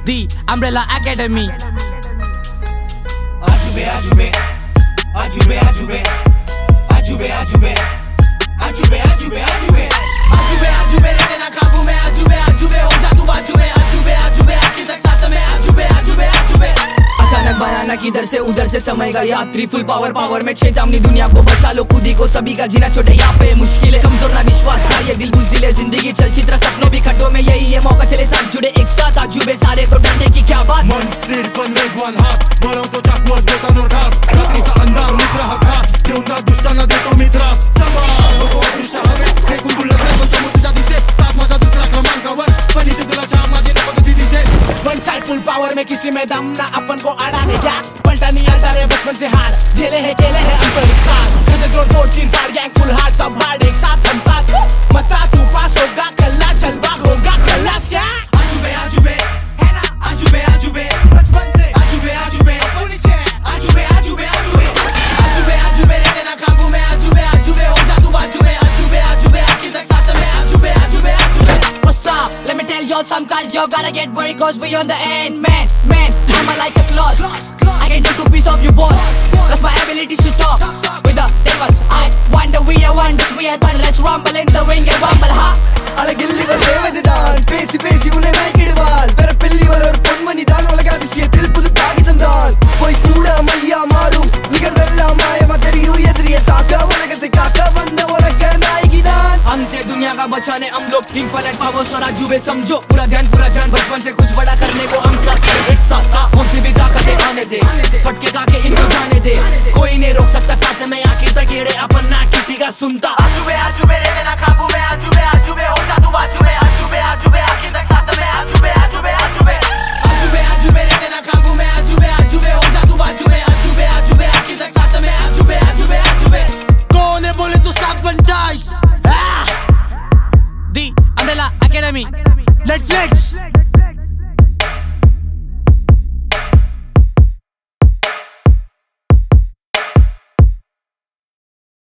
The Umbrella Academy. Ajube, ajube, ajube, ajube, ajube, ajube, ajube, ajube, ajube, ajube, ajube, रहते ना काबू में, ajube, ajube, हो जा तू बाजू में, ajube, ajube, आखिर तक साथ में, ajube, ajube, ajube। अचानक भयानक इधर से उधर से समय का यात्री फुल पावर में चेतावनी दुनिया को बचा लो खुद ही को सभी का जीना छोटे यहाँ पे मुश्किल है कमजोर ना विश्वास ना ये दिल बुझदिल है जिंदगी चलचित्र सपनों भी खड्डों में यही है मौका चले साथ जुड़े एक साथ आजूबे सारे तो डरने की क्या बात मन स्थिर पण वेगवान हात बोलवतो चाकूस बोटांवर घास रात्रीचा अंधार मित्र हा खास देऊन दुष्टांना देतो मी त्रास सांभाळ होतो अदृश्य हवेत फेकून तुला फेकून समोरच्या दिसे तास माझा दुसरा क्रमांकावर पण इथे तुला छान माझी नको तुझी दिसे वन साइड फुल पावर में किसी में दम ना अपन को अड़ाने क्या पलटा नहीं आता रे बचपन से हार झेले हैं केले हैं हम तो एक साथ करते जोर फोर चीर फाड़ गैंग फुल हार्ट सब हार्ड एक साथ हम साथ मता तू पास होगा कल्ला चल भाग होगा कल्लास क्या आजुबे आजुबे है ना आजुबे आजुबे बचपन से आजुबे आजुबे पुलिस है आजुबे आजुबे आजुबे आजुबे आजुबे रहते ना काबू में आजुबे आजुबे हो जा तू बाजू में आजुबे आजुबे आखिर तक साथ में आजुबे आजुबे आजुबे What's up? Let me tell y'all some guys, you gotta get worried cause we on the end, man, I'm like a clause. I can take 2 pieces of you boss. That's my ability to talk with the devils. I wonder we are one, we are done. Let's rumble in the ring and rumble, ha. ala gilli var devadan pesi pesi unne naikidval per pilli var or ponmani dan olaga vishayathil pudu kaagitham dan poi kuda maiya marum nigalvella maayama theriyu edriye taaka ulagathai kaaka vanda olaga naiki dan अंत्य दुनिया का बचाने हम लोग infinite power और आजुबे समझो पूरा ध्यान बचपन से कुछ बड़ा करने को हम साथ एक साथ उनसे भी ताकतें आने दे फटके खाके इनको जाने दे कोई नहीं रोक सकता साथ में आखिर तक ये अपन ना किसी का सुनता आजुबे आजुबे रहते ना काबू में आजुबे आजुबे हो जा तू बाजू में आजुबे आजुबे आखिर तक साथ में आजुबे आजुबे आजुबे आजुबे आजुबे रहते ना काबू में आजुबे आजुबे हो जा तू बाजू में आजुबे आजुबे आखिर तक साथ में आजुबे आजुबे आजुबे कौन है बोले तो साथ बन डाइस The Umbrella Academy. Netflix